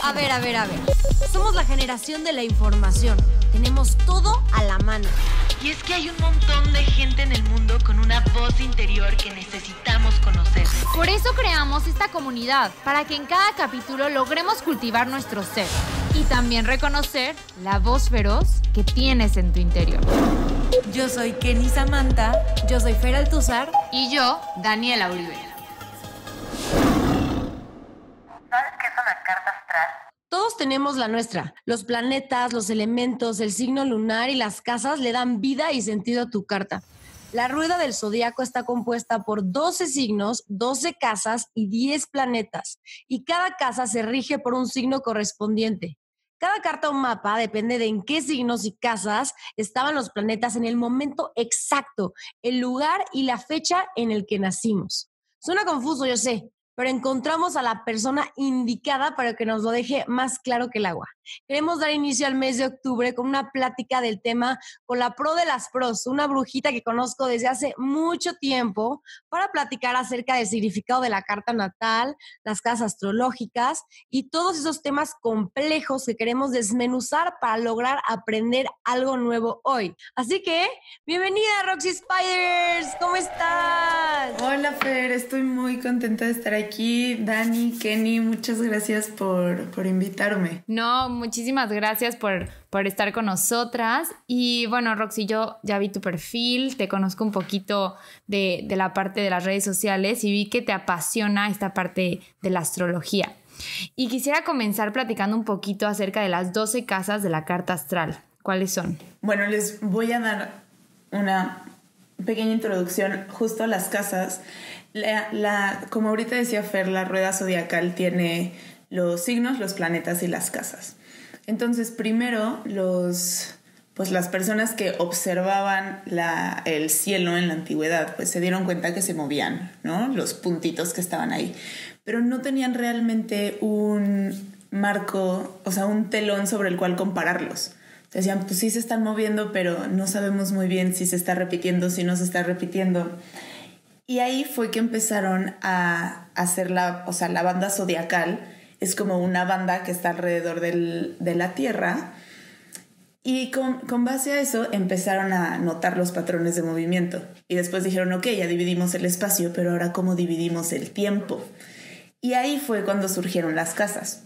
A ver. Somos la generación de la información. Tenemos todo a la mano. Y es que hay un montón de gente en el mundo con una voz interior que necesitamos conocer. Por eso creamos esta comunidad, para que en cada capítulo logremos cultivar nuestro ser y también reconocer la voz feroz que tienes en tu interior. Yo soy Kenny Samantha. Yo soy Fer Altúzar. Y yo, Daniela Uribe. ¿Sabes qué es una carta astral? Todos tenemos la nuestra. Los planetas, los elementos, el signo lunar y las casas le dan vida y sentido a tu carta. La rueda del zodiaco está compuesta por 12 signos, 12 casas y 10 planetas. Y cada casa se rige por un signo correspondiente. Cada carta o mapa depende de en qué signos y casas estaban los planetas en el momento exacto, el lugar y la fecha en el que nacimos. Suena confuso, yo sé, pero encontramos a la persona indicada para que nos lo deje más claro que el agua. Queremos dar inicio al mes de octubre con una plática del tema con la pro de las pros, una brujita que conozco desde hace mucho tiempo, para platicar acerca del significado de la carta natal, las casas astrológicas y todos esos temas complejos que queremos desmenuzar para lograr aprender algo nuevo hoy. Así que, bienvenida Roxy Spiders, ¿cómo estás? Hola Fer, estoy muy contenta de estar aquí. Dani, Kenny, muchas gracias por invitarme. No, muchísimas gracias por estar con nosotras. Y bueno, Roxy, yo ya vi tu perfil, te conozco un poquito de la parte de las redes sociales y vi que te apasiona esta parte de la astrología. Y quisiera comenzar platicando un poquito acerca de las 12 casas de la carta astral. ¿Cuáles son? Bueno, les voy a dar una pequeña introducción justo a las casas. Como ahorita decía Fer, la rueda zodiacal tiene los signos, los planetas y las casas. Entonces, primero, las personas que observaban el cielo en la antigüedad, pues se dieron cuenta que se movían, ¿no? Los puntitos que estaban ahí. Pero no tenían realmente un marco, o sea, un telón sobre el cual compararlos. Decían, pues sí se están moviendo, pero no sabemos muy bien si se está repitiendo, si no se está repitiendo. Y ahí fue que empezaron a hacer la banda zodiacal. Es como una banda que está alrededor de la Tierra. Y con base a eso empezaron a notar los patrones de movimiento. Y después dijeron, ok, ya dividimos el espacio, pero ahora ¿cómo dividimos el tiempo? Y ahí fue cuando surgieron las casas.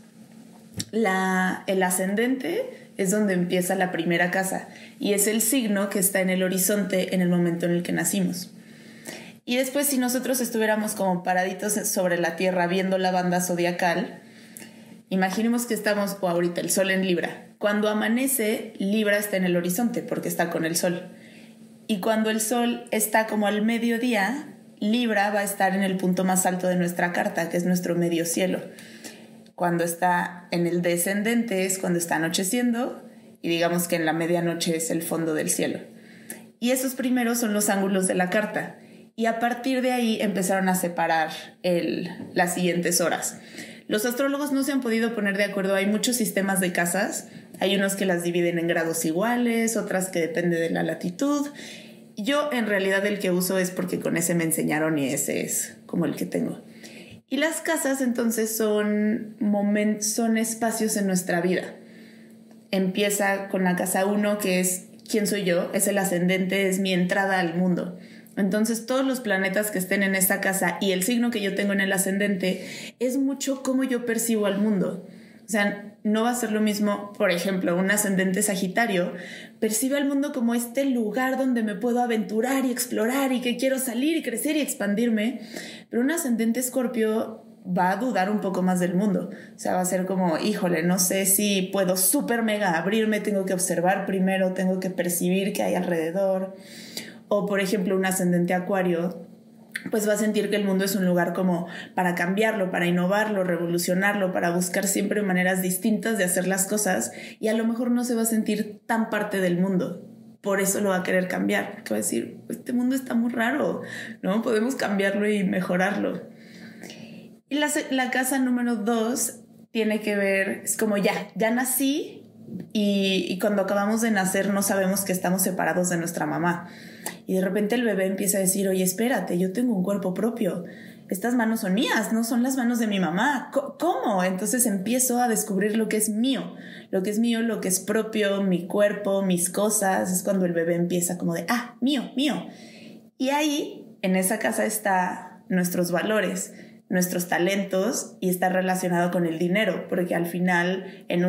El ascendente es donde empieza la primera casa. Y es el signo que está en el horizonte en el momento en el que nacimos. Y después, si nosotros estuviéramos como paraditos sobre la Tierra viendo la banda zodiacal, imaginemos que estamos, o ahorita, el sol en Libra. Cuando amanece, Libra está en el horizonte porque está con el sol. Y cuando el sol está como al mediodía, Libra va a estar en el punto más alto de nuestra carta, que es nuestro medio cielo. Cuando está en el descendente es cuando está anocheciendo, y digamos que en la medianoche es el fondo del cielo. Y esos primeros son los ángulos de la carta. Y a partir de ahí empezaron a separar las siguientes horas. Los astrólogos no se han podido poner de acuerdo. Hay muchos sistemas de casas. Hay unos que las dividen en grados iguales, otras que depende de la latitud. Yo en realidad el que uso es porque con ese me enseñaron y ese es como el que tengo. Y las casas entonces son espacios en nuestra vida. Empieza con la casa 1, que es ¿quién soy yo? Es el ascendente, es mi entrada al mundo. Entonces todos los planetas que estén en esa casa y el signo que yo tengo en el ascendente es mucho cómo yo percibo al mundo. O sea, no va a ser lo mismo, por ejemplo, un ascendente Sagitario percibe al mundo como este lugar donde me puedo aventurar y explorar y que quiero salir y crecer y expandirme, pero un ascendente Escorpio va a dudar un poco más del mundo. O sea, va a ser como, híjole, no sé si puedo súper mega abrirme, tengo que observar primero, tengo que percibir qué hay alrededor. O, por ejemplo, un ascendente Acuario, pues va a sentir que el mundo es un lugar como para cambiarlo, para innovarlo, revolucionarlo, para buscar siempre maneras distintas de hacer las cosas, y a lo mejor no se va a sentir tan parte del mundo. Por eso lo va a querer cambiar, porque va a decir, este mundo está muy raro, ¿no? Podemos cambiarlo y mejorarlo. Y la casa número 2 tiene que ver, es como ya nací y cuando acabamos de nacer no sabemos que estamos separados de nuestra mamá. Y de repente el bebé empieza a decir, oye, espérate, yo tengo un cuerpo propio. estas manos son mías, no son las manos de mi mamá. ¿Cómo? Entonces empiezo a descubrir lo que es mío, lo que es propio, mi cuerpo, mis cosas. Es cuando el bebé empieza como de, mío, mío. Y ahí, en esa casa, está nuestros valores, nuestros talentos, y está relacionado con el dinero, porque al final, en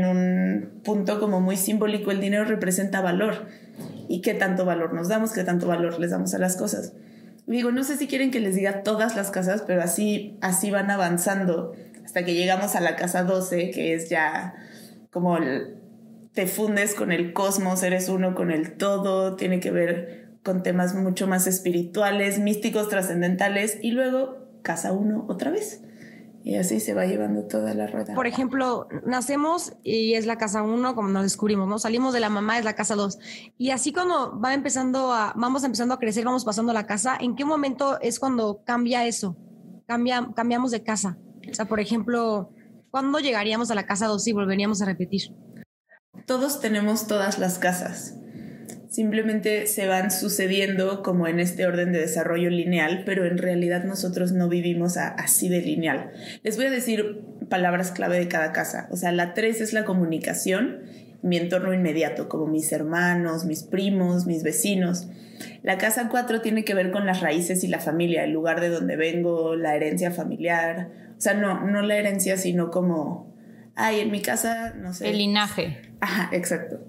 un punto como muy simbólico, el dinero representa valor. ¿Y qué tanto valor nos damos? ¿Qué tanto valor les damos a las cosas? Digo, no sé si quieren que les diga todas las casas, pero así van avanzando hasta que llegamos a la casa 12, que es ya como te fundes con el cosmos, eres uno con el todo, tiene que ver con temas mucho más espirituales, místicos, trascendentales, y luego casa 1 otra vez. Y así se va llevando toda la rueda. Por ejemplo, nacemos y es la casa 1, como nos descubrimos, ¿no? Salimos de la mamá, es la casa 2. Y así cuando vamos empezando a crecer, vamos pasando la casa, ¿en qué momento es cuando cambia eso? Cambiamos de casa. O sea, por ejemplo, ¿cuándo llegaríamos a la casa 2 y volveríamos a repetir? Todos tenemos todas las casas. Simplemente se van sucediendo como en este orden de desarrollo lineal, pero en realidad nosotros no vivimos así de lineal. Les voy a decir palabras clave de cada casa. O sea, la 3 es la comunicación, mi entorno inmediato, como mis hermanos, mis primos, mis vecinos. La casa 4 tiene que ver con las raíces y la familia, el lugar de donde vengo, la herencia familiar. O sea, no la herencia, sino como, en mi casa, no sé. El linaje. Ajá, exacto.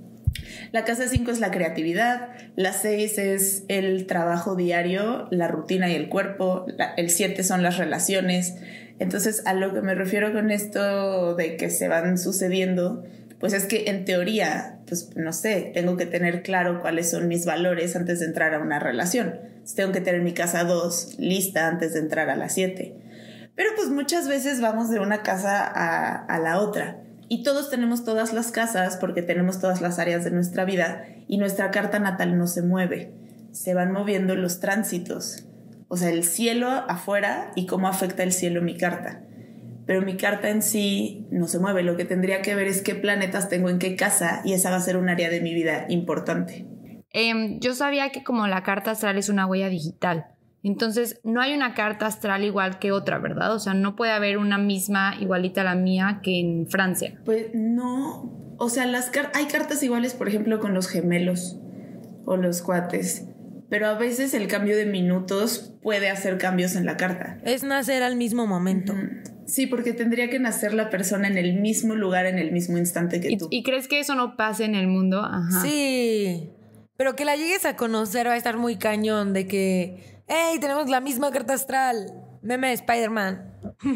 La casa 5 es la creatividad, la 6 es el trabajo diario, la rutina y el cuerpo, el 7 son las relaciones. Entonces, a lo que me refiero con esto de que se van sucediendo, pues es que en teoría, pues no sé, tengo que tener claro cuáles son mis valores antes de entrar a una relación. Tengo que tener mi casa 2 lista antes de entrar a la 7. Pero pues muchas veces vamos de una casa a la otra. Y todos tenemos todas las casas porque tenemos todas las áreas de nuestra vida y nuestra carta natal no se mueve. Se van moviendo los tránsitos. O sea, el cielo afuera y cómo afecta el cielo mi carta. Pero mi carta en sí no se mueve. Lo que tendría que ver es qué planetas tengo en qué casa y esa va a ser un área de mi vida importante. Yo sabía que como la carta astral es una huella digital. Entonces, no hay una carta astral igual que otra, ¿verdad? O sea, no puede haber una misma igualita a la mía que en Francia. Pues no. O sea, hay cartas iguales, por ejemplo, con los gemelos o los cuates. Pero a veces el cambio de minutos puede hacer cambios en la carta. Es nacer al mismo momento. Sí, porque tendría que nacer la persona en el mismo lugar, en el mismo instante que tú. ¿Y crees que eso no pase en el mundo? Ajá. Sí. Pero que la llegues a conocer va a estar muy cañón de que... ¡Hey! Tenemos la misma carta astral. Meme de Spider-Man.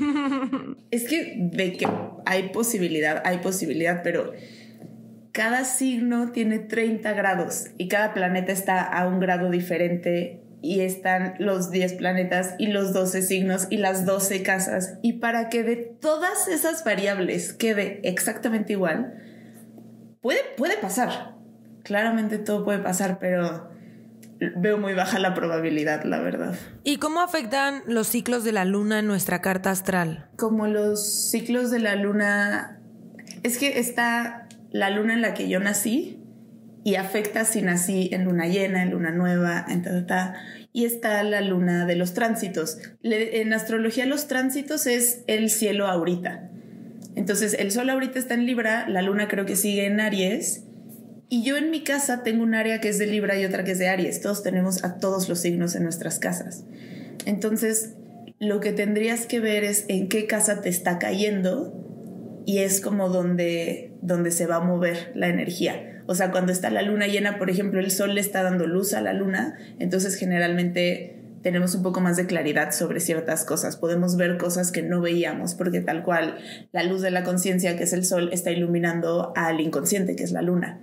Es que de que hay posibilidad, pero cada signo tiene 30 grados y cada planeta está a un grado diferente y están los 10 planetas y los 12 signos y las 12 casas. Y para que de todas esas variables quede exactamente igual, puede pasar. Claramente todo puede pasar, pero... veo muy baja la probabilidad, la verdad. ¿Y cómo afectan los ciclos de la luna en nuestra carta astral? Como los ciclos de la luna... Es que está la luna en la que yo nací y afecta si nací en luna llena, en luna nueva, y está la luna de los tránsitos. En astrología los tránsitos es el cielo ahorita. Entonces el sol ahorita está en Libra, la luna creo que sigue en Aries... Y yo en mi casa tengo un área que es de Libra y otra que es de Aries. Todos tenemos a todos los signos en nuestras casas. Entonces, lo que tendrías que ver es en qué casa te está cayendo y es como donde se va a mover la energía. O sea, cuando está la luna llena, por ejemplo, el sol le está dando luz a la luna, entonces generalmente tenemos un poco más de claridad sobre ciertas cosas. Podemos ver cosas que no veíamos porque tal cual la luz de la conciencia, que es el sol, está iluminando al inconsciente, que es la luna.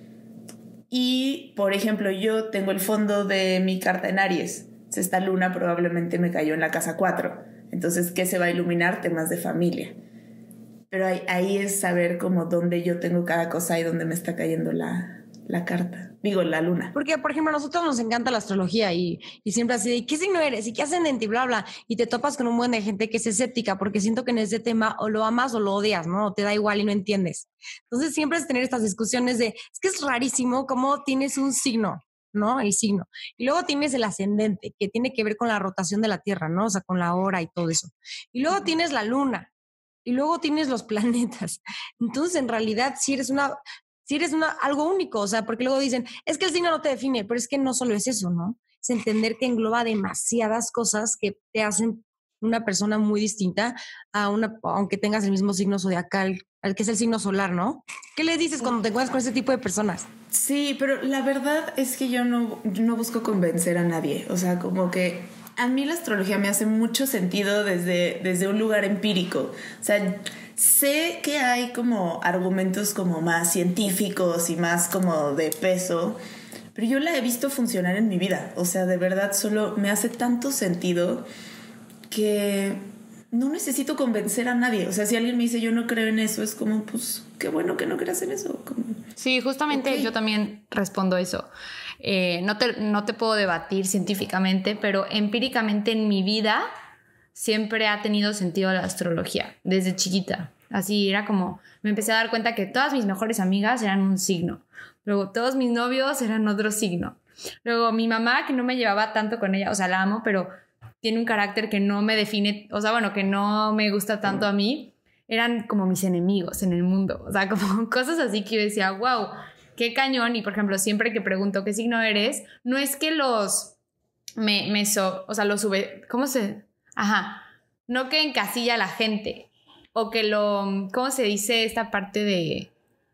Y, por ejemplo, yo tengo el fondo de mi carta en Aries. Esta luna probablemente me cayó en la casa 4. Entonces, ¿qué se va a iluminar? Temas de familia. Pero ahí es saber como dónde yo tengo cada cosa y dónde me está cayendo la carta. Digo, la luna. Porque, por ejemplo, a nosotros nos encanta la astrología y siempre así de ¿qué signo eres? ¿Y qué ascendente? Y bla, bla. Y te topas con un buen de gente que es escéptica porque siento que en ese tema o lo amas o lo odias, ¿no? O te da igual y no entiendes. Entonces siempre es tener estas discusiones de es que es rarísimo cómo tienes un signo. ¿no? El signo. Y luego tienes el ascendente, que tiene que ver con la rotación de la Tierra, ¿no? O sea, con la hora y todo eso. Y luego tienes la luna. Y luego tienes los planetas. Entonces, en realidad, si eres algo único, o sea, porque luego dicen, es que el signo no te define, pero es que no solo es eso, ¿no? Es entender que engloba demasiadas cosas que te hacen una persona muy distinta aunque tengas el mismo signo zodiacal, al que es el signo solar, ¿no? ¿Qué le dices cuando te encuentras con ese tipo de personas? Sí, pero la verdad es que yo no busco convencer a nadie. O sea, como que a mí la astrología me hace mucho sentido desde un lugar empírico. O sea, sé que hay como argumentos como más científicos y más como de peso, pero yo la he visto funcionar en mi vida. O sea, de verdad solo me hace tanto sentido que no necesito convencer a nadie. O sea, si alguien me dice yo no creo en eso, es como, pues, qué bueno que no creas en eso. Como, sí, justamente okay. Yo también respondo eso. No te puedo debatir científicamente, pero empíricamente en mi vida siempre ha tenido sentido la astrología, desde chiquita. Así era como, me empecé a dar cuenta que todas mis mejores amigas eran un signo. Luego todos mis novios eran otro signo. Luego mi mamá, que no me llevaba tanto con ella, o sea, la amo, pero tiene un carácter que no me define, o sea, bueno, que no me gusta tanto a mí, eran como mis enemigos en el mundo. O sea, como cosas así que yo decía, wow, qué cañón. Y por ejemplo, siempre que pregunto qué signo eres, no es que los los sube, ¿cómo se? Ajá, no que encasilla a la gente o que ¿cómo se dice esta parte de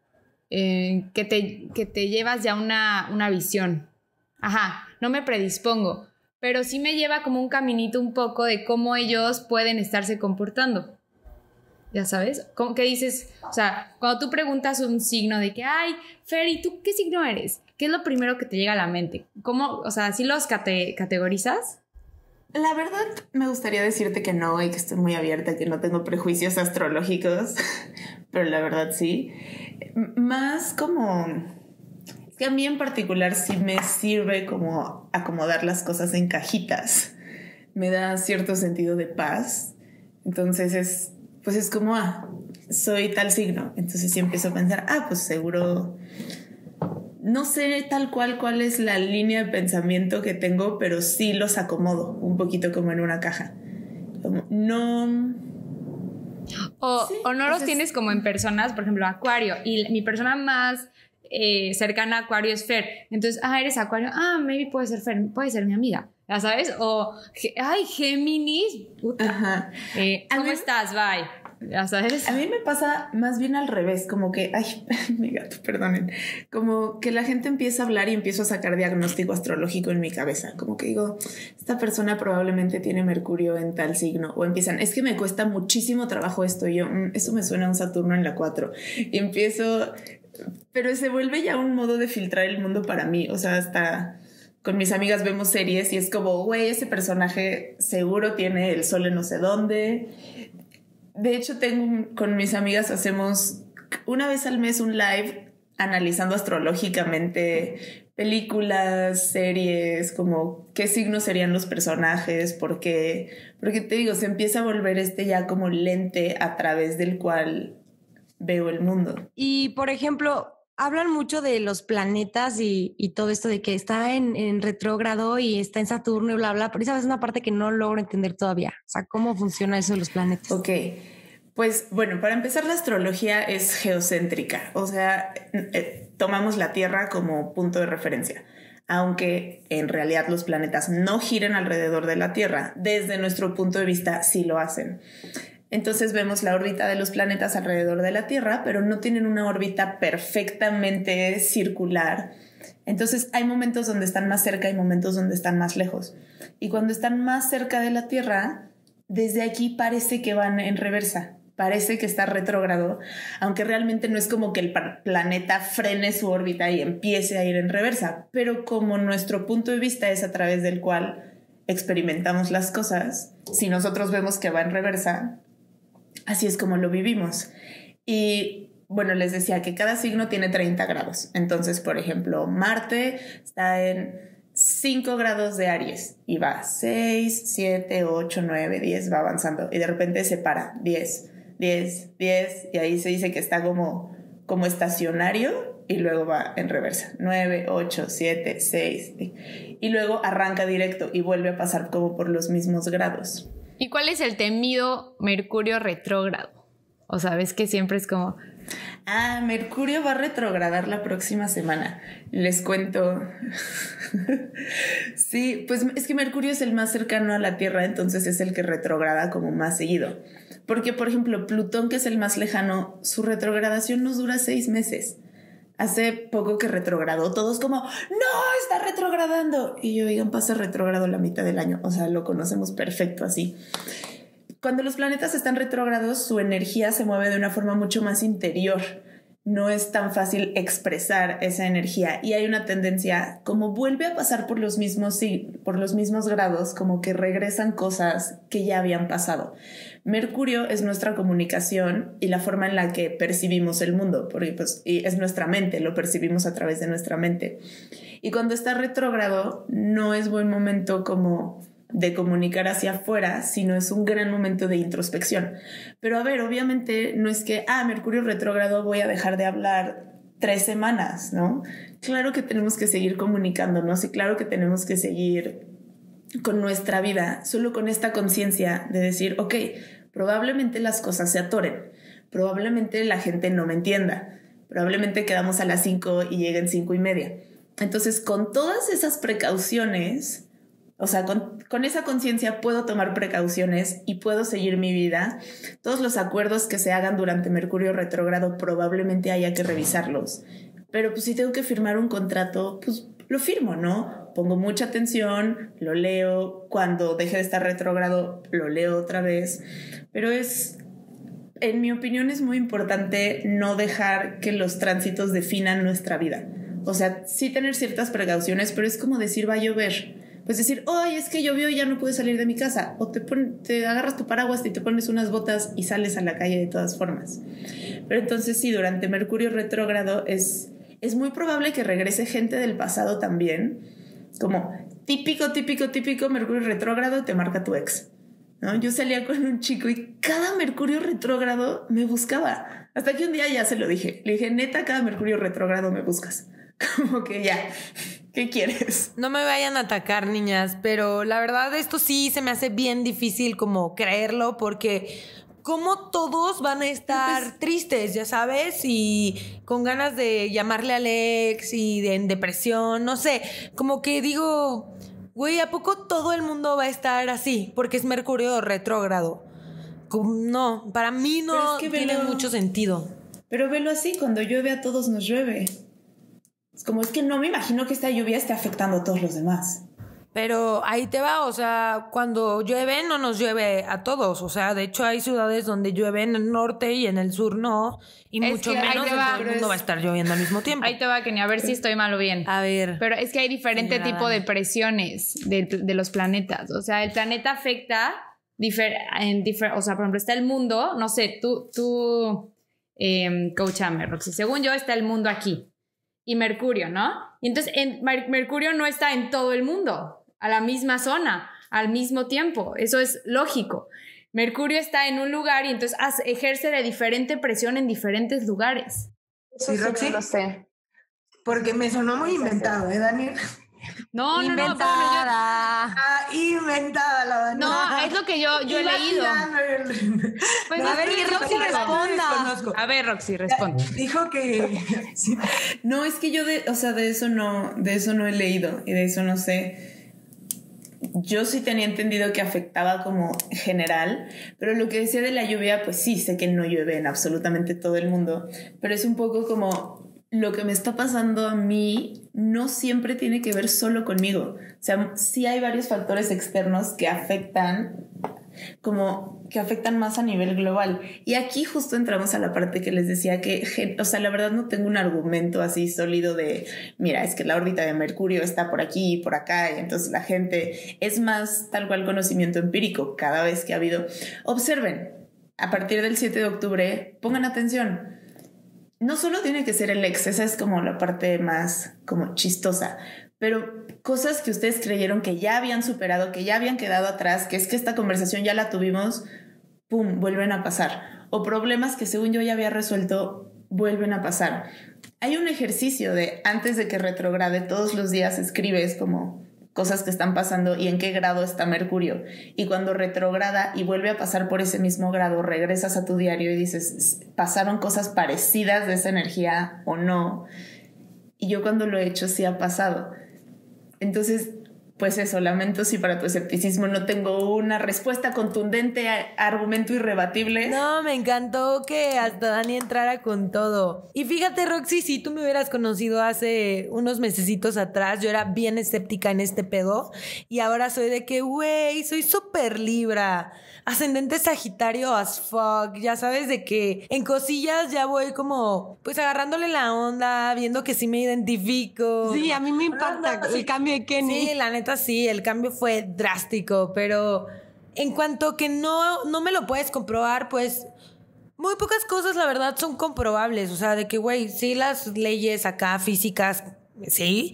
que te llevas ya una visión? Ajá, no me predispongo, pero sí me lleva como un caminito un poco de cómo ellos pueden estarse comportando. ¿Ya sabes? ¿Cómo que dices? O sea, cuando tú preguntas un signo de que, ay, Fer, ¿y tú qué signo eres? ¿Qué es lo primero que te llega a la mente? ¿Cómo? O sea, ¿sí los categorizas? La verdad, me gustaría decirte que no y que estoy muy abierta, que no tengo prejuicios astrológicos, pero la verdad sí. Más como... Es que a mí en particular sí me sirve como acomodar las cosas en cajitas. Me da cierto sentido de paz. Entonces es como, soy tal signo. Entonces sí empiezo a pensar, pues seguro... No sé tal cuál es la línea de pensamiento que tengo, pero sí los acomodo un poquito como en una caja. Como, no... O no los tienes como en personas, por ejemplo, Acuario. Y mi persona más cercana a Acuario es Fer. Entonces, eres Acuario. Maybe puede ser Fer, puede ser mi amiga. ¿Ya sabes? O, Géminis. Puta. Ajá. ¿Cómo estás? Bye. ¿Ya sabes? A mí me pasa más bien al revés, como que, mi gato, perdonen, como que la gente empieza a hablar y empiezo a sacar diagnóstico astrológico en mi cabeza, como que digo, esta persona probablemente tiene Mercurio en tal signo, o empiezan, es que me cuesta muchísimo trabajo esto, y yo, eso me suena a un Saturno en la 4, y empiezo, pero se vuelve ya un modo de filtrar el mundo para mí, o sea, hasta... Con mis amigas vemos series y es como, güey, ese personaje seguro tiene el sol en no sé dónde. De hecho, con mis amigas hacemos una vez al mes un live analizando astrológicamente películas, series, como qué signos serían los personajes, porque te digo, se empieza a volver ya como lente a través del cual veo el mundo. Y, por ejemplo... Hablan mucho de los planetas y todo esto de que está en retrógrado y está en Saturno y bla, bla, pero esa es una parte que no logro entender todavía. O sea, ¿cómo funciona eso de los planetas? Ok, pues bueno, para empezar la astrología es geocéntrica, o sea, tomamos la Tierra como punto de referencia, aunque en realidad los planetas no giran alrededor de la Tierra, desde nuestro punto de vista sí lo hacen. Entonces vemos la órbita de los planetas alrededor de la Tierra, pero no tienen una órbita perfectamente circular. Entonces hay momentos donde están más cerca y momentos donde están más lejos. Y cuando están más cerca de la Tierra, desde aquí parece que van en reversa. Parece que está retrógrado, aunque realmente no es como que el planeta frene su órbita y empiece a ir en reversa. Pero como nuestro punto de vista es a través del cual experimentamos las cosas, si nosotros vemos que va en reversa, así es como lo vivimos. Y bueno, les decía que cada signo tiene 30 grados. Entonces, por ejemplo, Marte está en 5 grados de Aries y va 6, 7, 8, 9, 10, va avanzando. Y de repente se para, 10, 10, 10. Y ahí se dice que está como estacionario. y luego va en reversa. 9, 8, 7, 6. Y luego arranca directo y vuelve a pasar como por los mismos grados. ¿Y cuál es el temido Mercurio retrógrado? O sea, ves que siempre es como... Mercurio va a retrogradar la próxima semana. Les cuento. Sí, pues es que Mercurio es el más cercano a la Tierra, entonces es el que retrograda como más seguido. Porque, por ejemplo, Plutón, que es el más lejano, su retrogradación nos dura 6 meses. Hace poco que retrogradó, todos como, ¡no, está retrogradando! Y yo, oigan, pasa retrógrado la mitad del año. O sea, lo conocemos perfecto así. Cuando los planetas están retrógrados, su energía se mueve de una forma mucho más interior. No es tan fácil expresar esa energía y hay una tendencia, como vuelve a pasar por los mismos grados, como que regresan cosas que ya habían pasado. Mercurio es nuestra comunicación y la forma en la que percibimos el mundo, porque pues, y es nuestra mente, lo percibimos a través de nuestra mente. Y cuando está retrógrado, no es buen momento como de comunicar hacia afuera, sino es un gran momento de introspección. Pero a ver, obviamente no es que, Mercurio retrógrado, voy a dejar de hablar 3 semanas, ¿no? Claro que tenemos que seguir comunicándonos y claro que tenemos que seguir con nuestra vida, solo con esta conciencia de decir, ok, probablemente las cosas se atoren, probablemente la gente no me entienda, probablemente quedamos a las 5 y lleguen 5:30. Entonces, con todas esas precauciones... O sea, con esa conciencia puedo tomar precauciones y puedo seguir mi vida. Todos los acuerdos que se hagan durante Mercurio retrógrado probablemente haya que revisarlos. Pero pues si tengo que firmar un contrato, pues lo firmo, ¿no? Pongo mucha atención, lo leo. Cuando deje de estar retrógrado, lo leo otra vez. Pero en mi opinión, es muy importante no dejar que los tránsitos definan nuestra vida. O sea, sí tener ciertas precauciones, pero es como decir, va a llover. Pues decir, oye, es que llovió y ya no pude salir de mi casa. O te agarras tu paraguas y te pones unas botas y sales a la calle de todas formas. Pero entonces sí, durante Mercurio retrógrado es muy probable que regrese gente del pasado también. Como típico Mercurio retrógrado te marca tu ex, ¿no? Yo salía con un chico y cada Mercurio retrógrado me buscaba. Hasta que un día ya se lo dije. Le dije, neta, cada Mercurio retrógrado me buscas. Como que ya... ¿Qué quieres? No me vayan a atacar, niñas, pero la verdad esto sí se me hace bien difícil como creerlo porque como todos van a estar tristes, ya sabes, y con ganas de llamarle al ex y en depresión, no sé, como que digo, güey, ¿a poco todo el mundo va a estar así? Porque es Mercurio retrógrado. No, para mí no tiene mucho sentido. Pero velo así, cuando llueve a todos nos llueve. Es que no me imagino que esta lluvia esté afectando a todos los demás. Pero ahí te va, o sea, cuando llueve no nos llueve a todos. O sea, de hecho hay ciudades donde llueve en el norte y en el sur no. Y mucho menos en todo el mundo va a estar lloviendo al mismo tiempo. Ahí te va, Kenia, a ver si estoy mal o bien. A ver. Pero es que hay diferente tipo de presiones de los planetas. O sea, el planeta afecta o sea, por ejemplo, está el mundo, no sé, tú coachame, Roxy. Según yo, está el mundo aquí. Y Mercurio, ¿no? Y entonces Mercurio no está en todo el mundo, a la misma zona, al mismo tiempo. Eso es lógico. Mercurio está en un lugar y entonces ejerce de diferente presión en diferentes lugares. Eso sí, Roxy, no lo sé. Porque me sonó muy inventado, Daniel? No, inventada. Inventada la Daniel. No, es lo que yo he leído. Pues a ver, que Roxy responda. A ver, Roxy, responde. Dijo que... Sí. No, es que yo de eso no he leído y de eso no sé. Yo sí tenía entendido que afectaba como general, pero lo que decía de la lluvia, pues sí, sé que no llueve en absolutamente todo el mundo, pero es un poco como... Lo que me está pasando a mí no siempre tiene que ver solo conmigo. O sea, sí hay varios factores externos que afectan más a nivel global. Y aquí justo entramos a la parte que les decía que, o sea, la verdad no tengo un argumento así sólido de, mira, es que la órbita de Mercurio está por aquí y por acá, y entonces la gente es más tal cual conocimiento empírico cada vez que ha habido. Observen, a partir del 7 de octubre, pongan atención. No solo tiene que ser el ex, esa es como la parte más como chistosa, pero cosas que ustedes creyeron que ya habían superado, que ya habían quedado atrás, que es que esta conversación ya la tuvimos, pum, vuelven a pasar. O problemas que según yo ya había resuelto, vuelven a pasar. hay un ejercicio de antes de que retrograde, todos los días escribes como cosas que están pasando y en qué grado está Mercurio. Y cuando retrograda y vuelve a pasar por ese mismo grado, regresas a tu diario y dices, ¿pasaron cosas parecidas de esa energía o no? Y yo cuando lo he hecho sí ha pasado. Entonces, pues eso, lamento si para tu escepticismo no tengo una respuesta contundente, argumento irrebatible. No, me encantó que hasta Dani entrara con todo. Y fíjate, Roxy, si tú me hubieras conocido hace unos mesecitos atrás, yo era bien escéptica en este pedo. Y ahora soy de que, güey, soy súper Libra. Ascendente Sagitario as fuck. Ya sabes, de que en cosillas ya voy como, pues agarrándole la onda, viendo que sí me identifico. Sí, a mí me impacta el cambio de Kenny. Sí, la neta sí, el cambio fue drástico, pero en cuanto que no me lo puedes comprobar, pues muy pocas cosas la verdad son comprobables, o sea, de que güey, sí las leyes acá físicas, sí,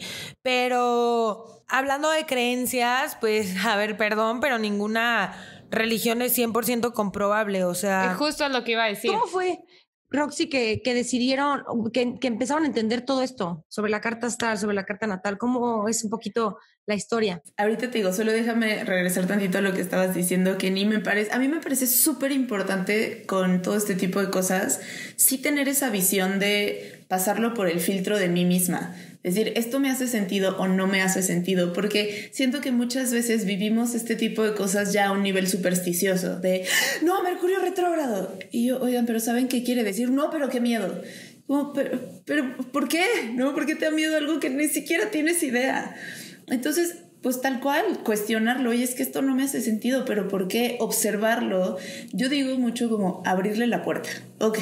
pero hablando de creencias, pues a ver, perdón, pero ninguna religión es 100% comprobable, o sea... Es justo lo que iba a decir. ¿Cómo fue, Roxy, que decidieron, que empezaron a entender todo esto sobre la carta astral, sobre la carta natal? ¿Cómo es un poquito la historia? Ahorita te digo, solo déjame regresar tantito a lo que estabas diciendo, que a mí me parece súper importante con todo este tipo de cosas, sí tener esa visión de pasarlo por el filtro de mí misma. Es decir, ¿esto me hace sentido o no me hace sentido? Porque siento que muchas veces vivimos este tipo de cosas ya a un nivel supersticioso, de no, Mercurio retrógrado. Y yo, oigan, pero ¿saben qué quiere decir? No, pero qué miedo. Como, pero ¿por qué? ¿No? ¿Por qué te da miedo algo que ni siquiera tienes idea? Entonces, pues tal cual, cuestionarlo. Oye, es que esto no me hace sentido, pero ¿por qué? Observarlo. Yo digo mucho como abrirle la puerta. Ok,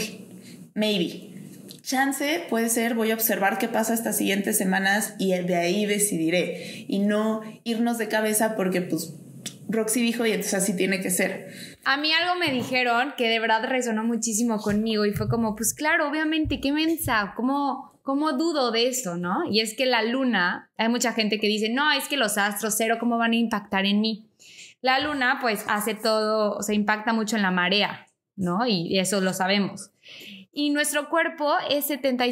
maybe. Chance puede ser, voy a observar qué pasa estas siguientes semanas y de ahí decidiré. Y no irnos de cabeza porque, pues, Roxy dijo y entonces así tiene que ser. A mí algo me dijeron que de verdad resonó muchísimo conmigo y fue como, pues claro, obviamente, qué mensa, ¿cómo dudo de esto, no? Y es que la luna, hay mucha gente que dice, no, es que los astros cero, ¿cómo van a impactar en mí? La luna, pues, hace todo, o sea, impacta mucho en la marea, ¿no? Y eso lo sabemos. Y nuestro cuerpo es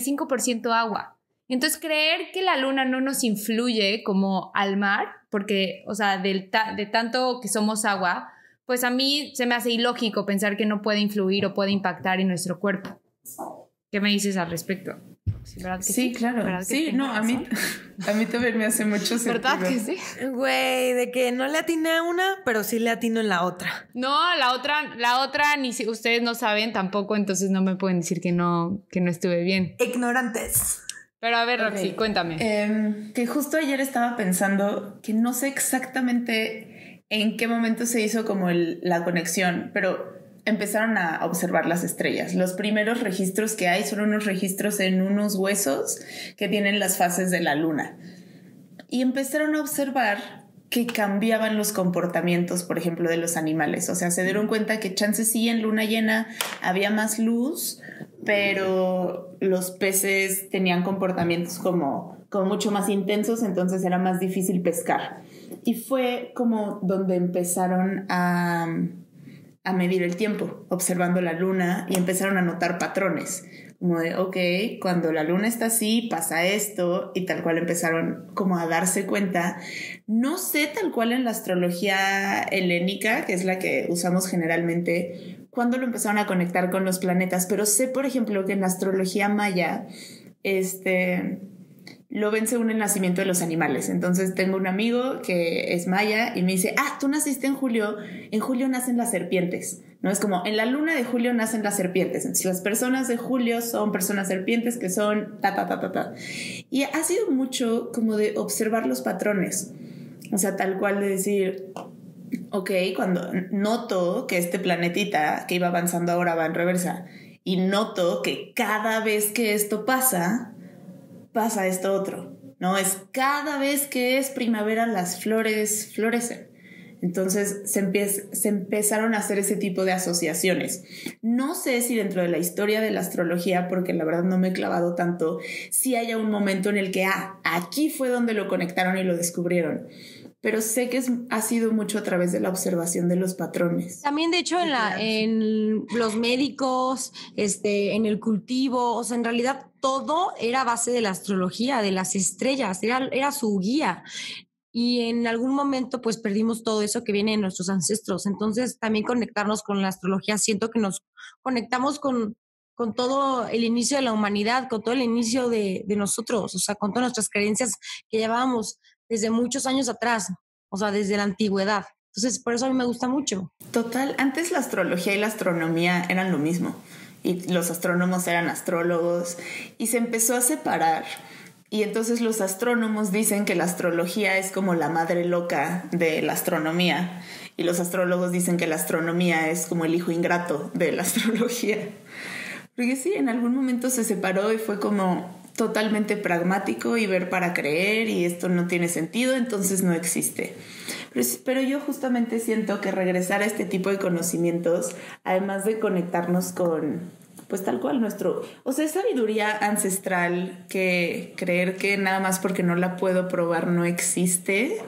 75% agua. Entonces, creer que la luna no nos influye como al mar, porque, o sea, de tanto que somos agua, pues a mí se me hace ilógico pensar que no puede influir o puede impactar en nuestro cuerpo. ¿Qué me dices al respecto? ¿Verdad que sí? Claro. Sí, no, a mí también me hace mucho sentido. ¿Verdad que sí? Güey, de que no le atiné a una, pero sí le atino en la otra. No, la otra ni si ustedes no saben tampoco, entonces no me pueden decir que no estuve bien. Ignorantes. Pero a ver, Roxy, Okay. Cuéntame. Que justo ayer estaba pensando que no sé exactamente en qué momento se hizo como la conexión, pero empezaron a observar las estrellas. Los primeros registros que hay son unos registros en unos huesos que tienen las fases de la luna. Y empezaron a observar que cambiaban los comportamientos, por ejemplo, de los animales. O sea, se dieron cuenta que chances sí en luna llena había más luz, pero los peces tenían comportamientos como mucho más intensos, entonces era más difícil pescar. Y fue como donde empezaron a medir el tiempo, observando la luna, y empezaron a notar patrones, como de, ok, cuando la luna está así, pasa esto, y tal cual empezaron como a darse cuenta. No sé tal cual en la astrología helénica, que es la que usamos generalmente, cuando lo empezaron a conectar con los planetas, pero sé, por ejemplo, que en la astrología maya, lo ven según el nacimiento de los animales. Entonces tengo un amigo que es maya y me dice, tú naciste en julio nacen las serpientes, ¿no? Es como, en la luna de julio nacen las serpientes, entonces las personas de julio son personas serpientes que son ta. Y ha sido mucho como de observar los patrones, o sea, tal cual de decir, ok, cuando noto que este planetita que iba avanzando ahora va en reversa, y noto que cada vez que esto pasa esto otro, ¿no? Es cada vez que es primavera las flores florecen. Entonces se empezaron a hacer ese tipo de asociaciones. No sé si dentro de la historia de la astrología, porque la verdad no me he clavado tanto, si haya un momento en el que aquí fue donde lo conectaron y lo descubrieron. pero sé que ha sido mucho a través de la observación de los patrones. También, de hecho, en los médicos, en el cultivo, o sea, en realidad todo era a base de la astrología, de las estrellas, era su guía. Y en algún momento pues perdimos todo eso que viene de nuestros ancestros. Entonces también conectarnos con la astrología, siento que nos conectamos con todo el inicio de la humanidad, con todo el inicio de nosotros, o sea, con todas nuestras creencias que llevábamos desde muchos años atrás, o sea, desde la antigüedad. Entonces por eso a mí me gusta mucho. Total, antes la astrología y la astronomía eran lo mismo y los astrónomos eran astrólogos y se empezó a separar. Y entonces los astrónomos dicen que la astrología es como la madre loca de la astronomía y los astrólogos dicen que la astronomía es como el hijo ingrato de la astrología. Porque sí, en algún momento se separó y fue como totalmente pragmático y ver para creer y esto no tiene sentido, entonces no existe. Pero yo justamente siento que regresar a este tipo de conocimientos, además de conectarnos con... pues tal cual o sea, es sabiduría ancestral que creer que nada más porque no la puedo probar no existe,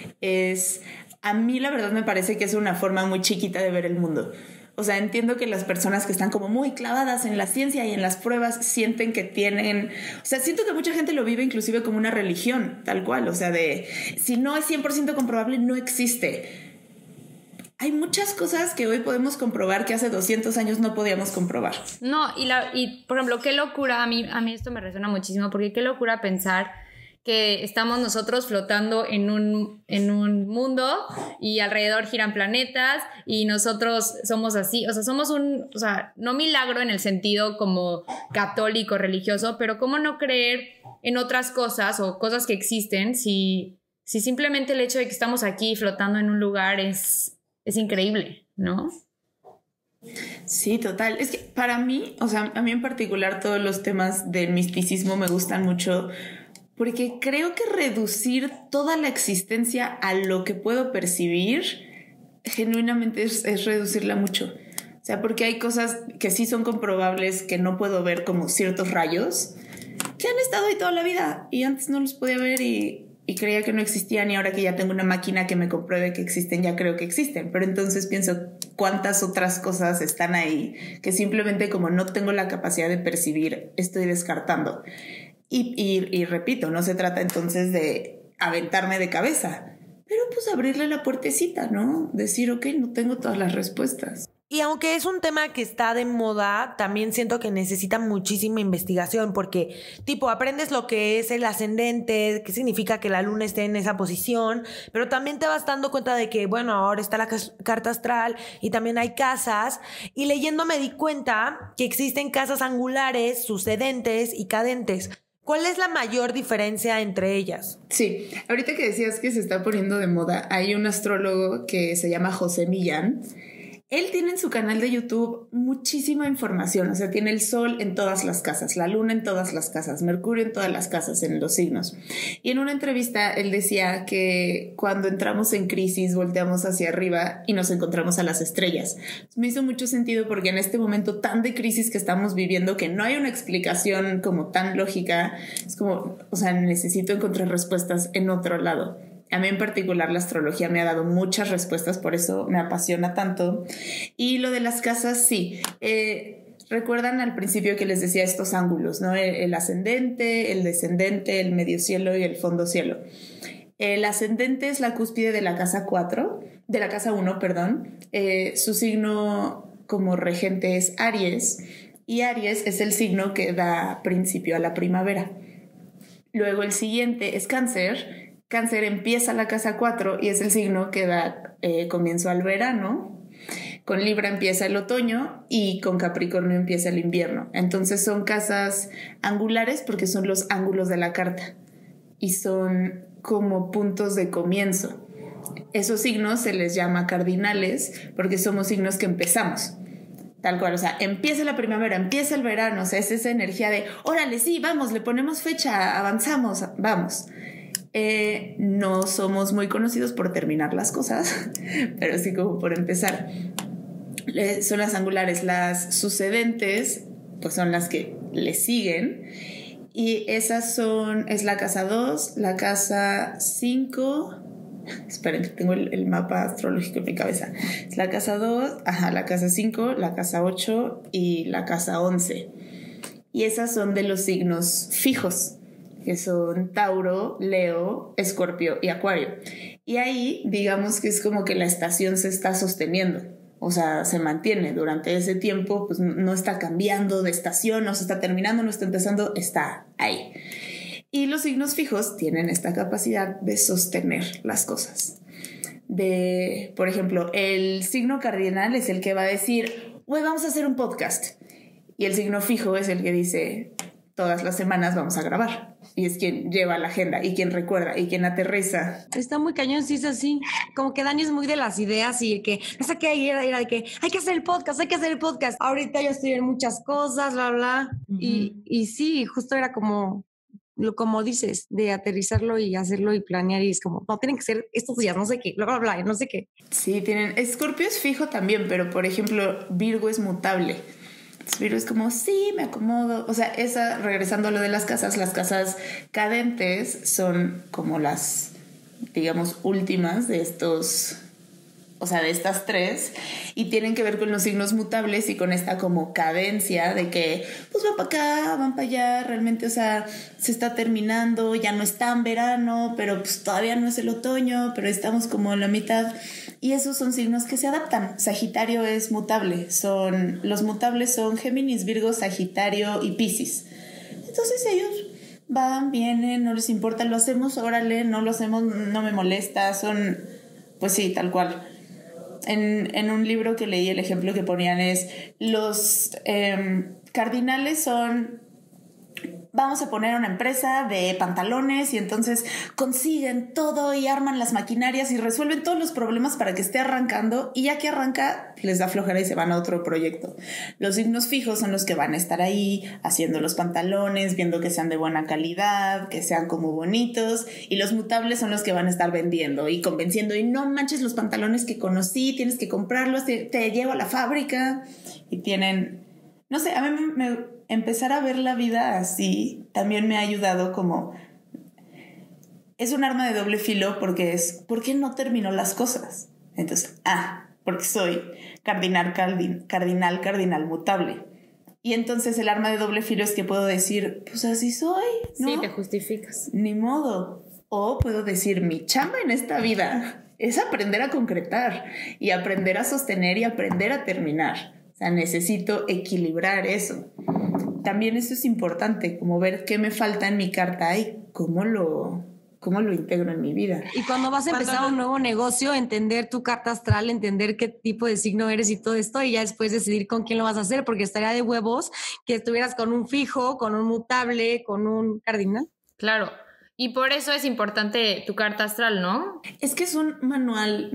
a mí la verdad me parece que es una forma muy chiquita de ver el mundo. O sea, entiendo que las personas que están como muy clavadas en la ciencia y en las pruebas sienten que tienen... O sea, siento que mucha gente lo vive inclusive como una religión, tal cual. O sea, de si no es 100% comprobable, no existe. Hay muchas cosas que hoy podemos comprobar que hace 200 años no podíamos comprobar. No, y por ejemplo, qué locura, a mí esto me resuena muchísimo, porque qué locura pensar que estamos nosotros flotando en un mundo y alrededor giran planetas y nosotros somos así, o sea, somos no milagro en el sentido como católico, religioso, pero cómo no creer en otras cosas o cosas que existen si simplemente el hecho de que estamos aquí flotando en un lugar es increíble, ¿no? Sí, total. Es que para mí, o sea, a mí en particular todos los temas del misticismo me gustan mucho porque creo que reducir toda la existencia a lo que puedo percibir genuinamente es reducirla mucho. O sea, porque hay cosas que sí son comprobables que no puedo ver, como ciertos rayos que han estado ahí toda la vida y antes no los podía ver y creía que no existían y ahora que ya tengo una máquina que me compruebe que existen, ya creo que existen. Pero entonces pienso cuántas otras cosas están ahí que simplemente como no tengo la capacidad de percibir, estoy descartando. Y repito, no se trata entonces de aventarme de cabeza, pero pues abrirle la puertecita, ¿no? Decir, ok, no tengo todas las respuestas. Y aunque es un tema que está de moda, también siento que necesita muchísima investigación porque, tipo, aprendes lo que es el ascendente, qué significa que la luna esté en esa posición, pero también te vas dando cuenta de que, bueno, ahora está la carta astral y también hay casas. Y leyendo me di cuenta que existen casas angulares, sucedentes y cadentes. ¿Cuál es la mayor diferencia entre ellas? Sí, ahorita que decías que se está poniendo de moda, hay un astrólogo que se llama José Millán. Él tiene en su canal de YouTube muchísima información, o sea, tiene el sol en todas las casas, la luna en todas las casas, Mercurio en todas las casas, en los signos. Y en una entrevista él decía que cuando entramos en crisis volteamos hacia arriba y nos encontramos a las estrellas. Me hizo mucho sentido porque en este momento tan de crisis que estamos viviendo, que no hay una explicación como tan lógica, es como, o sea, necesito encontrar respuestas en otro lado. A mí en particular la astrología me ha dado muchas respuestas, por eso me apasiona tanto. Y lo de las casas, sí. Recuerdan al principio que les decía estos ángulos, ¿no? El ascendente, el descendente, el medio cielo y el fondo cielo. El ascendente es la cúspide de la casa 1, perdón. Su signo como regente es Aries y Aries es el signo que da principio a la primavera. Luego el siguiente es Cáncer. Cáncer empieza la casa 4 y es el signo que da comienzo al verano. Con Libra empieza el otoño y con Capricornio empieza el invierno. Entonces son casas angulares porque son los ángulos de la carta y son como puntos de comienzo. Esos signos se les llama cardinales porque somos signos que empezamos. Tal cual, o sea, empieza la primavera, empieza el verano, o sea, es esa energía de órale, sí, vamos, le ponemos fecha, avanzamos, vamos. No somos muy conocidos por terminar las cosas, pero sí como por empezar. Son las angulares. Las sucedentes pues son las que le siguen y esas es la casa 2, la casa 5 esperen que tengo el mapa astrológico en mi cabeza. Es la casa 2, la casa 5, la casa 8 y la casa 11. Y esas son de los signos fijos, que son Tauro, Leo, Escorpio y Acuario. Y ahí, digamos que es como que la estación se está sosteniendo. O sea, se mantiene durante ese tiempo, pues no está cambiando de estación, no se está terminando, no está empezando, está ahí. Y los signos fijos tienen esta capacidad de sostener las cosas. Por ejemplo, el signo cardinal es el que va a decir, vamos a hacer un podcast. Y el signo fijo es el que dice, todas las semanas vamos a grabar. Y es quien lleva la agenda y quien recuerda y quien aterriza. Está muy cañón, sí es así. Como que Dani es muy de las ideas y que no sé qué, era de que hay que hacer el podcast, hay que hacer el podcast. Ahorita yo estoy en muchas cosas, bla, bla. Uh-huh. Y sí, justo era como dices, de aterrizarlo y hacerlo y planear. Y es como, no, tienen que ser estos días, no sé qué, bla, bla, bla, no sé qué. Sí, tienen. Escorpio es fijo también, pero por ejemplo, Virgo es mutable. Virgo es como, sí, me acomodo. O sea, regresando a lo de las casas cadentes son como las, digamos, últimas de estos, o sea, de estas tres, y tienen que ver con los signos mutables y con esta como cadencia de que, pues van para acá, van para allá, realmente, o sea, se está terminando, ya no es tan verano, pero pues todavía no es el otoño, pero estamos como en la mitad. Y esos son signos que se adaptan. Sagitario es mutable. Los mutables son Géminis, Virgo, Sagitario y Piscis. Entonces ellos van, vienen, no les importa, lo hacemos, órale, no lo hacemos, no me molesta. Pues sí, tal cual. En un libro que leí, el ejemplo que ponían es, los cardinales son, vamos a poner una empresa de pantalones y entonces consiguen todo y arman las maquinarias y resuelven todos los problemas para que esté arrancando, y ya que arranca les da flojera y se van a otro proyecto. Los signos fijos son los que van a estar ahí haciendo los pantalones, viendo que sean de buena calidad, que sean como bonitos, y los mutables son los que van a estar vendiendo y convenciendo, y no manches los pantalones que conocí, tienes que comprarlos, te llevo a la fábrica. Y tienen, no sé, a mí empezar a ver la vida así también me ha ayudado, como es un arma de doble filo, porque es, ¿por qué no terminó las cosas? Entonces, porque soy cardinal mutable. Y entonces el arma de doble filo es que puedo decir, pues así soy, ¿no? Sí, te justificas. Ni modo. O puedo decir, mi chamba en esta vida es aprender a concretar y aprender a sostener y aprender a terminar. O sea, necesito equilibrar eso. También eso es importante, como ver qué me falta en mi carta y cómo lo integro en mi vida. Y cuando vas a empezar un nuevo negocio, entender tu carta astral, entender qué tipo de signo eres y todo esto, y ya después decidir con quién lo vas a hacer, porque estaría de huevos que estuvieras con un fijo, con un mutable, con un cardinal. Claro. Y por eso es importante tu carta astral, ¿no? Es que es un manual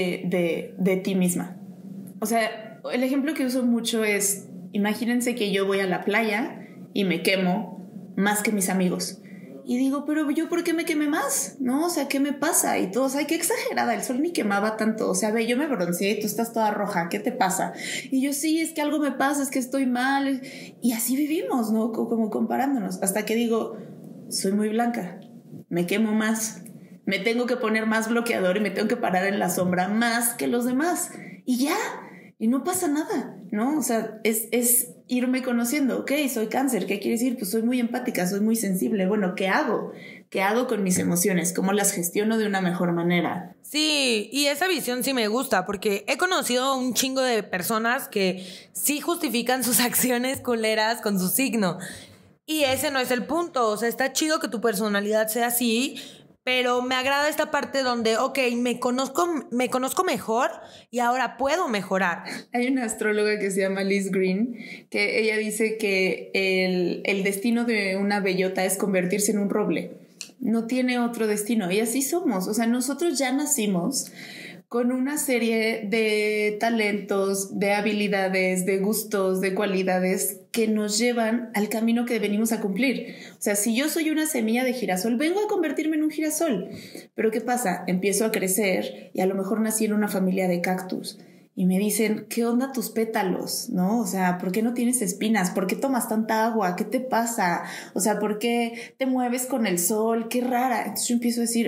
de ti misma. O sea, el ejemplo que uso mucho es, imagínense que yo voy a la playa y me quemo más que mis amigos. Y digo, pero yo, ¿por qué me quemé más? ¿No? O sea, ¿qué me pasa? Y todos, ay, qué exagerada, el sol ni quemaba tanto. O sea, ve, yo me bronceé y tú estás toda roja, ¿qué te pasa? Y yo, sí, es que algo me pasa, es que estoy mal. Y así vivimos, ¿no? Como comparándonos. Hasta que digo, soy muy blanca, me quemo más, me tengo que poner más bloqueador y me tengo que parar en la sombra más que los demás. Y ya, y no pasa nada, ¿no? O sea, es irme conociendo. Ok, soy cáncer, ¿qué quiere decir? Pues soy muy empática, soy muy sensible. Bueno, ¿qué hago? ¿Qué hago con mis emociones? ¿Cómo las gestiono de una mejor manera? Sí, y esa visión sí me gusta, porque he conocido un chingo de personas que sí justifican sus acciones culeras con su signo. Y ese no es el punto. O sea, está chido que tu personalidad sea así, pero me agrada esta parte donde, ok, me conozco mejor y ahora puedo mejorar. Hay una astróloga que se llama Liz Green, que ella dice que el destino de una bellota es convertirse en un roble. No tiene otro destino. Y así somos. O sea, nosotros ya nacimos con una serie de talentos, de habilidades, de gustos, de cualidades que nos llevan al camino que venimos a cumplir. O sea, si yo soy una semilla de girasol, vengo a convertirme en un girasol. Pero ¿qué pasa? Empiezo a crecer y a lo mejor nací en una familia de cactus. Y me dicen, ¿qué onda tus pétalos? ¿No? O sea, ¿por qué no tienes espinas? ¿Por qué tomas tanta agua? ¿Qué te pasa? O sea, ¿por qué te mueves con el sol? ¡Qué rara! Entonces yo empiezo a decir,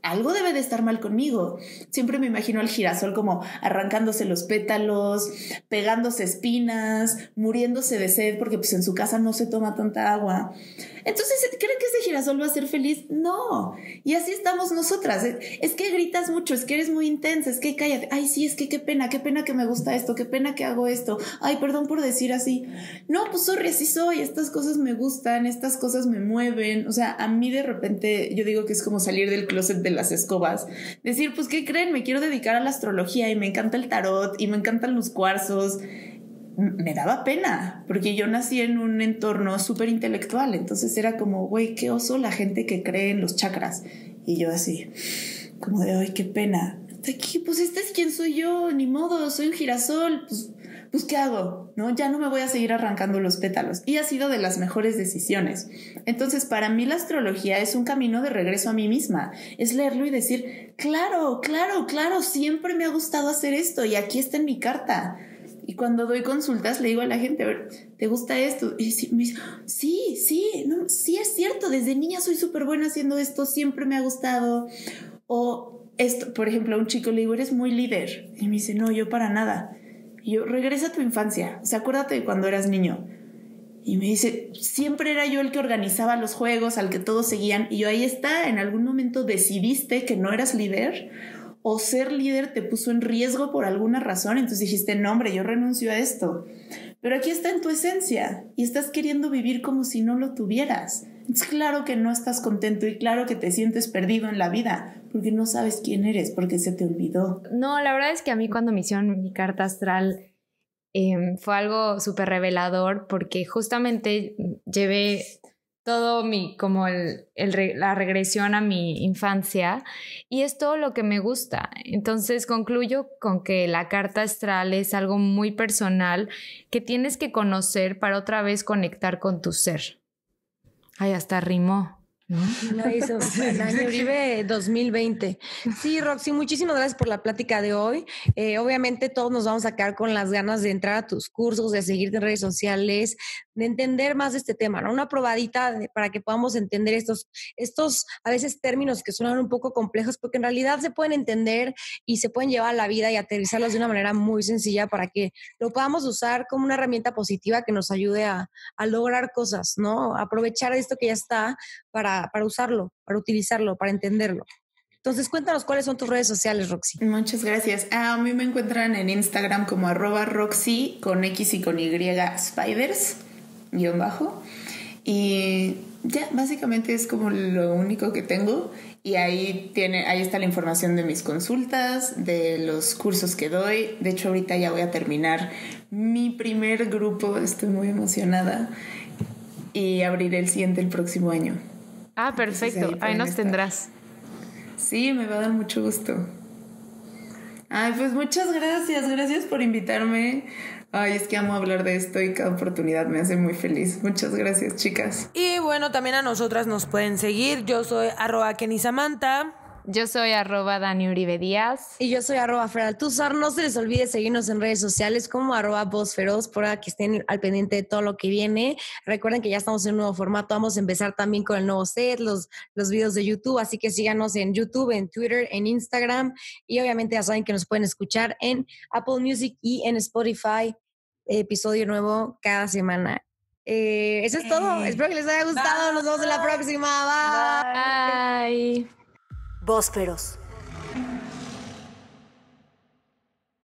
algo debe de estar mal conmigo. Siempre me imagino al girasol como arrancándose los pétalos, pegándose espinas, muriéndose de sed porque pues en su casa no se toma tanta agua. Entonces, ¿creen que ese girasol va a ser feliz? No. Y así estamos nosotras. Es que gritas mucho, es que eres muy intensa, es que cállate. Ay, sí, es que qué pena que me gusta esto, qué pena que hago esto. Ay, perdón por decir así. No, pues sorry, así soy. Estas cosas me gustan, estas cosas me mueven. O sea, a mí de repente yo digo que es como salir del closet de las escobas. Decir, pues, ¿qué creen? Me quiero dedicar a la astrología y me encanta el tarot y me encantan los cuarzos. Me daba pena, porque yo nací en un entorno súper intelectual, entonces era como, güey, qué oso la gente que cree en los chakras. Y yo así, como de, ay, qué pena. Aquí, pues este es quien soy yo, ni modo, soy un girasol, pues ¿qué hago? ¿No? Ya no me voy a seguir arrancando los pétalos. Y ha sido de las mejores decisiones. Entonces, para mí la astrología es un camino de regreso a mí misma. Es leerlo y decir, claro, siempre me ha gustado hacer esto y aquí está en mi carta. Y cuando doy consultas le digo a la gente, a ver, ¿te gusta esto? Y me dice, sí es cierto, desde niña soy súper buena haciendo esto, siempre me ha gustado. O esto, por ejemplo, a un chico le digo, eres muy líder. Y me dice, no, yo para nada. Y yo, regresa a tu infancia, o sea, acuérdate de cuando eras niño. Y me dice, siempre era yo el que organizaba los juegos, al que todos seguían. Y yo, ahí está, en algún momento decidiste que no eras líder, o ser líder te puso en riesgo por alguna razón, entonces dijiste, no hombre, yo renuncio a esto. Pero aquí está en tu esencia y estás queriendo vivir como si no lo tuvieras. Es claro que no estás contento y claro que te sientes perdido en la vida porque no sabes quién eres, porque se te olvidó. No, la verdad es que a mí cuando me hicieron mi carta astral fue algo súper revelador porque justamente llevé todo la regresión a mi infancia y es todo lo que me gusta. Entonces concluyo con que la carta astral es algo muy personal que tienes que conocer para otra vez conectar con tu ser. Ay, hasta rimó, ¿no? Lo hizo Dani Uribe 2020. Sí, Roxy, muchísimas gracias por la plática de hoy. Obviamente todos nos vamos a quedar con las ganas de entrar a tus cursos, de seguirte en redes sociales, de entender más de este tema, ¿no? Una probadita para que podamos entender estos a veces términos que suenan un poco complejos, porque en realidad se pueden entender y se pueden llevar a la vida y aterrizarlos de una manera muy sencilla para que lo podamos usar como una herramienta positiva que nos ayude a lograr cosas, ¿no? Aprovechar esto que ya está para usarlo, para utilizarlo, para entenderlo. Entonces, cuéntanos cuáles son tus redes sociales, Roxy. Muchas gracias. A mí me encuentran en Instagram como ¡Roxy con X y con Y Spiders _ y ya, básicamente es como lo único que tengo y ahí está la información de mis consultas, de los cursos que doy. De hecho, ahorita ya voy a terminar mi primer grupo, estoy muy emocionada y abriré el siguiente el próximo año. Ah, perfecto. Ahí nos tendrás. Sí, me va a dar mucho gusto. Ay, pues muchas gracias. Gracias por invitarme. Ay, es que amo hablar de esto y cada oportunidad me hace muy feliz. Muchas gracias, chicas. Y bueno, también a nosotras nos pueden seguir. Yo soy @KennySamantha. Yo soy @Dani Uribe Díaz. Y yo soy @Feraltuzar. No se les olvide seguirnos en redes sociales como @VozFeroz para que estén al pendiente de todo lo que viene. Recuerden que ya estamos en un nuevo formato. Vamos a empezar también con el nuevo set, los videos de YouTube. Así que síganos en YouTube, en Twitter, en Instagram. Y obviamente ya saben que nos pueden escuchar en Apple Music y en Spotify. Episodio nuevo cada semana. Eso es todo. Espero que les haya gustado. Nos vemos en la próxima. Bye. Bye. VozFeroz.